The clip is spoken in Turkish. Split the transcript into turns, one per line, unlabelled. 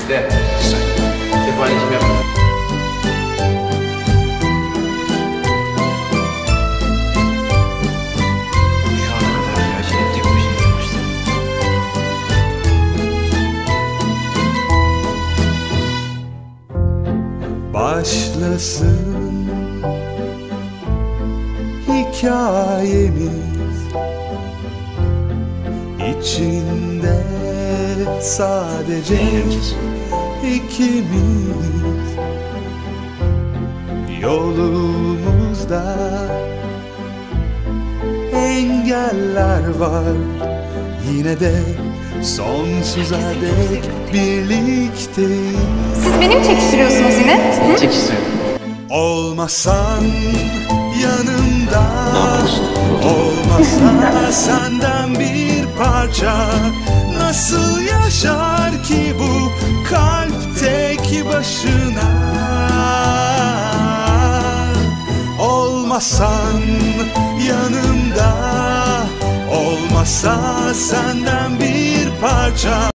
İşte paylaşım yapma. Şu ana kadar her şeyi tek başına yapmıştım.
Başlasın hikayemiz, içinde sadece ikimiz. Yolumuzda engeller var, yine de sonsuza dek birlikteyiz.
Siz beni mi çekiştiriyorsunuz yine?
Seni çekiştiriyorum.
Olmasan yanımda, olmasa senden bir parça, nasıl yaşar ki bu kalp tek başına? Olmasan yanımda, olmasa senden bir parça.